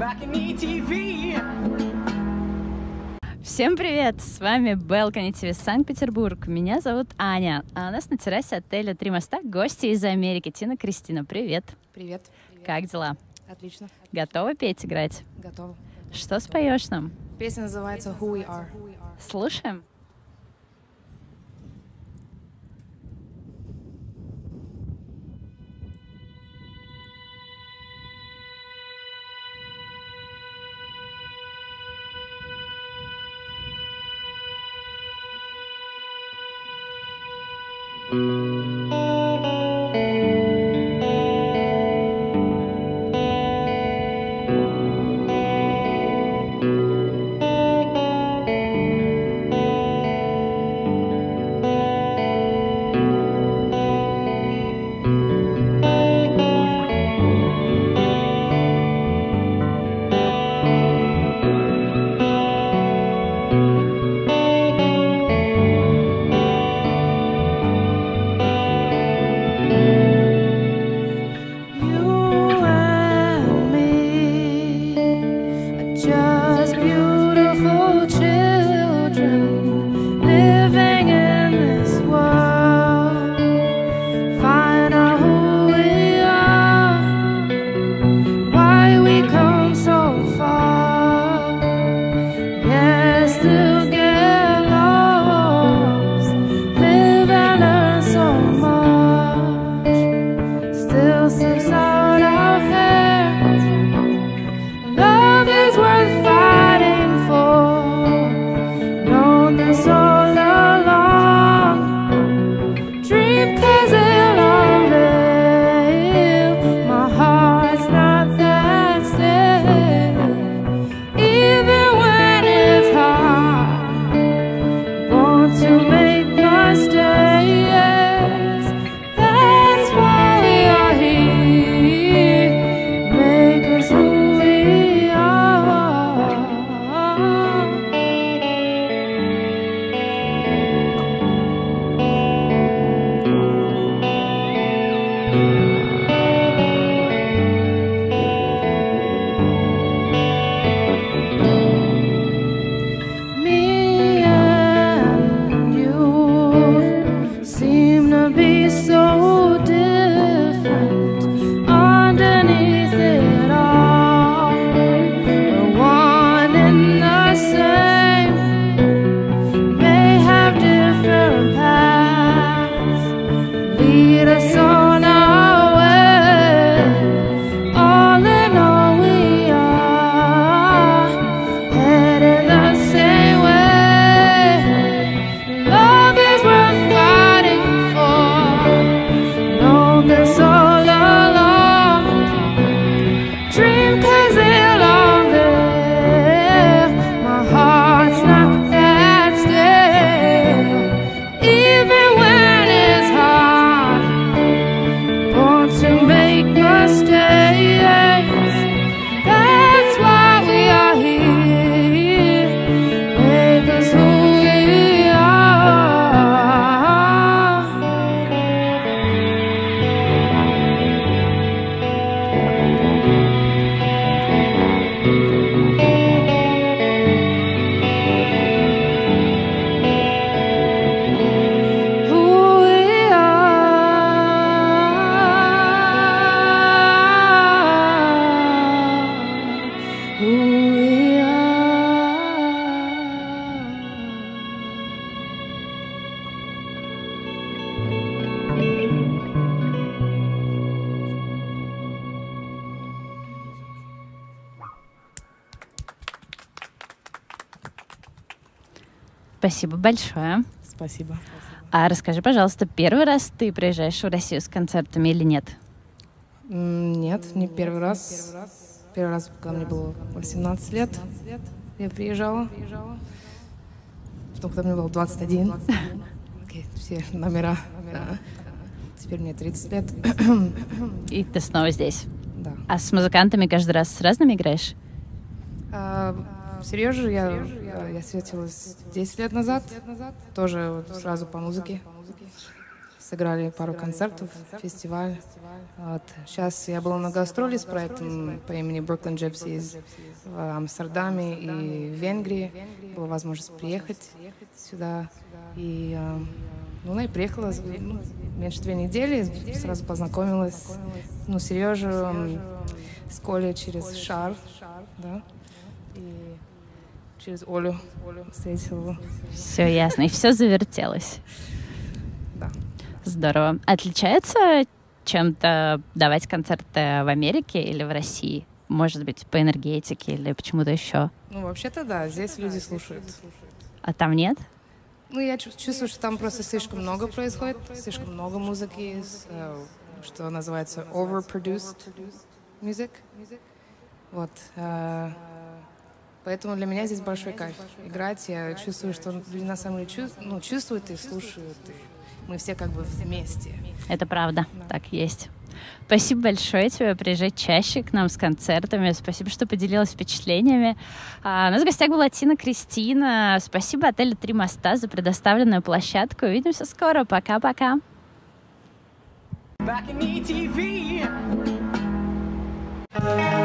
BalconyTV. Всем привет! С вами BalconyTV Санкт-Петербург. Меня зовут Аня. А у нас на террасе отеля «Три моста» гости из Америки. TinaKristina, привет! Привет. Как дела? Отлично. Готова петь, играть? Готова. Что споешь нам? Песня называется «Who We Are». Слушаем. Спасибо большое. Спасибо. А расскажи, пожалуйста, первый раз ты приезжаешь в Россию с концертами или нет? Нет, не первый раз. Первый раз, когда мне было 18 лет, я приезжала. Потом, когда мне было 21. Все номера. Теперь мне 30 лет. И ты снова здесь? Да. А с музыкантами каждый раз с разными играешь? Сережа, я встретилась 10 лет назад, тоже вот сразу по музыке. сыграли пару концертов, фестиваль. Вот. Сейчас я была на гастроли с проектом по имени Brooklyn Gypsies в Амстердаме и в Венгрии. Была возможность приехать сюда. И, и приехала меньше 2 недели, сразу познакомилась. Сережу с Колей через Шар, да, и через Олю встретила. Все ясно, и все завертелось. Да. Здорово. Отличается чем-то давать концерты в Америке или в России? Может быть, по энергетике или почему-то еще? Вообще-то да, здесь люди слушают. А там нет? Я чувствую, что там просто слишком много происходит, слишком много музыки, что называется overproduced music. Вот. Поэтому для меня здесь большой кайф играть. Я чувствую, что люди на самом деле чувствуют и слушают. И мы все как бы вместе. Это правда, да. Так есть. Спасибо большое тебе, приезжай чаще к нам с концертами. Спасибо, что поделилась впечатлениями. У нас в гостях была TinaKristina. Спасибо отелю «Три моста» за предоставленную площадку. Увидимся скоро. Пока-пока. BalconyTV.